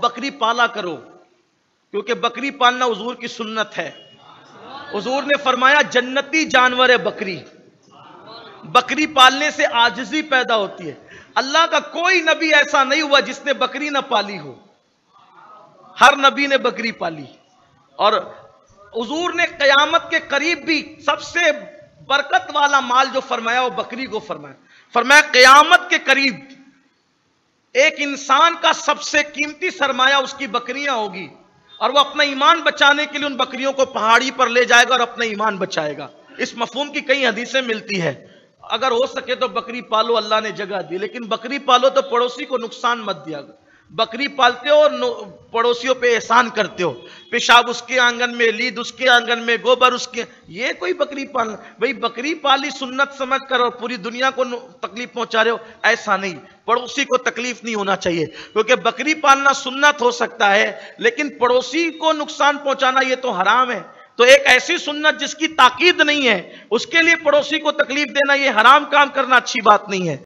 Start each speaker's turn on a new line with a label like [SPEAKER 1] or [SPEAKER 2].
[SPEAKER 1] بکری پالا کرو، کیونکہ بکری پالنا حضور کی سنت ہے۔ حضور نے فرمایا جنتی جانور ہے بکری، بکری پالنے سے عاجزی پیدا ہوتی ہے۔ اللہ کا کوئی نبی ایسا نہیں ہوا جس نے بکری نہ پالی ہو، ہر نبی نے بکری پالی۔ اور حضور نے قیامت کے قریب بھی سب سے برکت والا مال جو فرمایا وہ بکری کو فرمایا۔ فرمایا قیامت کے قریب ایک انسان کا سب سے قیمتی سرمایہ اس کی بکریاں ہوگی، اور وہ اپنا ایمان بچانے کے لیے ان بکریوں کو پہاڑی پر لے جائے گا اور اپنا ایمان بچائے گا۔ اس مفہوم کی کئی حدیثیں ملتی ہے۔ اگر ہو سکے تو بکری پالو، اللہ نے جگہ دی، لیکن بکری پالو تو پڑوسی کو نقصان مت دیا گا۔ بکری پالتے ہو اور پڑوسیوں پہ احسان کرتے ہو، پیشاب اس کے آنگن میں، لید اس کے آنگن میں، گوبر اس کے، یہ کوئی بکری پالنا؟ بھئی بکری پالی سنت سمجھ کر اور پوری دنیا کو تکلیف پہنچا رہے ہو، ایسا نہیں۔ پڑوسی کو تکلیف نہیں ہونا چاہیے، کیونکہ بکری پالنا سنت ہو سکتا ہے لیکن پڑوسی کو نقصان پہنچانا یہ تو حرام ہے۔ تو ایک ایسی سنت جس کی تاکید نہیں ہے، اس کے لیے پڑوسی کو تکلیف دینا، یہ حرام کام کرنا اچھی بات نہیں ہے۔